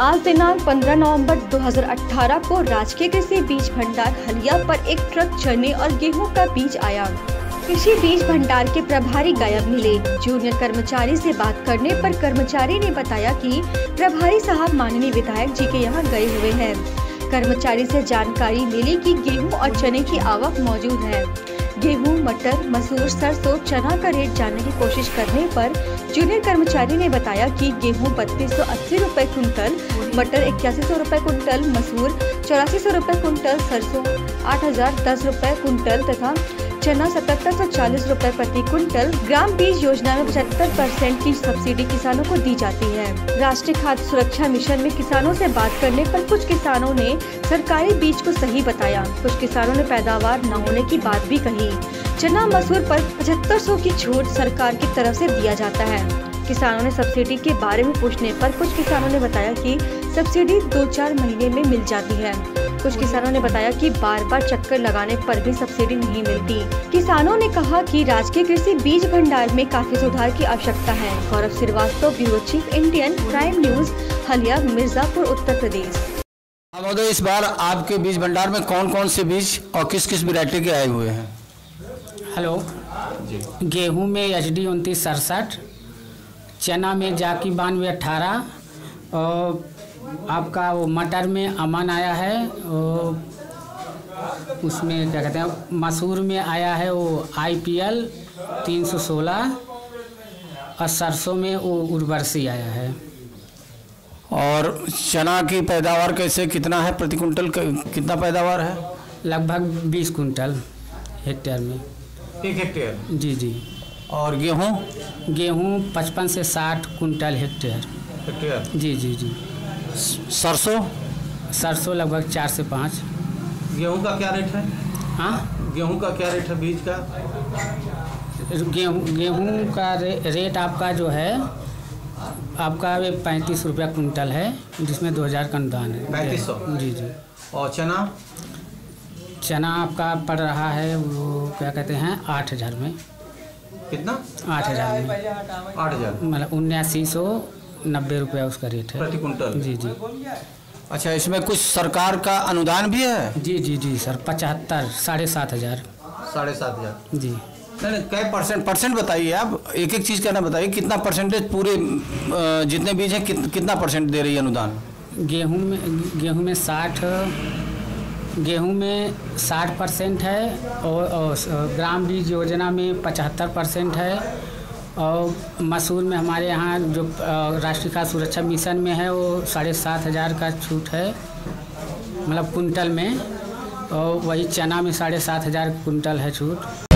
आज दिनांक 15 नवंबर 2018 को राजकीय कृषि बीज भंडार हलिया पर एक ट्रक चने और गेहूं का बीज आया। कृषि बीज भंडार के प्रभारी गायब मिले। जूनियर कर्मचारी से बात करने पर कर्मचारी ने बताया कि प्रभारी साहब माननीय विधायक जी के यहाँ गए हुए हैं। कर्मचारी से जानकारी मिली कि गेहूं और चने की आवक मौजूद है। गेहूं, मटर, मसूर, सरसों, चना का रेट जानने की कोशिश करने पर जूनियर कर्मचारी ने बताया कि गेहूं 3280 रुपए कुंटल, मटर 8100 रुपए कुंटल, मसूर 8400 रुपए कुंटल, सरसों 8010 रुपए कुंटल तथा चना 7740 रुपए प्रति कुंटल। ग्राम बीज योजना में 75% की सब्सिडी किसानों को दी जाती है। राष्ट्रीय खाद्य सुरक्षा मिशन में किसानों से बात करने पर कुछ किसानों ने सरकारी बीज को सही बताया। कुछ किसानों ने पैदावार न होने की बात भी कही। चना मसूर पर 7500 की छूट सरकार की तरफ से दिया जाता है। किसानों ने सब्सिडी के बारे में पूछने पर कुछ किसानों ने बताया कि सब्सिडी 2-4 महीने में मिल जाती है। कुछ किसानों ने बताया कि बार बार चक्कर लगाने पर भी सब्सिडी नहीं मिलती। किसानों ने कहा कि राजकीय कृषि बीज भंडार में काफी सुधार की आवश्यकता है। Gaurav Shrivastava, bureau chief, Indian Prime News, Haliya, Mirzapur, Uttar Pradesh. महोदय, इस बार आपके बीज भंडार में कौन कौन से बीज और किस किस वैरायटी के आए हुए हैं? हेलो जी। गेहूं में HD 2967, चना में जाकी 9218 और आपका वो मटर में अमन आया है। और उसमें क्या कहते हैं, मसूर में आया है वो IPL 316 और सरसों में वो उर्वशी आया है। और चना की पैदावार कैसे, कितना है प्रति कुंटल, कितना पैदावार है? लगभग 20 कुंटल हेक्टेयर में। 1 हेक्टेयर? जी जी। और गेहूं? गेहूं 55 से 60 कुंटल हेक्टेयर। जी जी जी। सरसों लगभग 4 से 5। गेहूं का क्या रेट है? हाँ, गेहूं का क्या रेट है बीज का? गेहूं का रेट आपका जो है आपका 35 रुपया कुंटल है, जिसमें 2000 का अनुदान है। 3500? जी जी। और चना आपका पड़ रहा है वो क्या कहते हैं 8000 में। कितना? 8000 में। 8000 मतलब 7990 रुपया उसका रेट है प्रति कुंटल। जी जी। अच्छा, इसमें कुछ सरकार का अनुदान भी है? जी जी जी सर, 75 7500। 7500? जी। नहीं, कै परसेंट बताइए आप, एक एक चीज़ का ना बताइए। कितना परसेंटेज पूरे जितने बीज हैं कितना परसेंट दे रही है अनुदान? गेहूं में 60% है और ग्राम बीज योजना में 75% है। और मसूर में हमारे यहाँ जो राष्ट्रीय खाद्य सुरक्षा मिशन में है वो 7500 का छूट है, मतलब कुंटल में। और वही चना में 7500 कुंटल है छूट।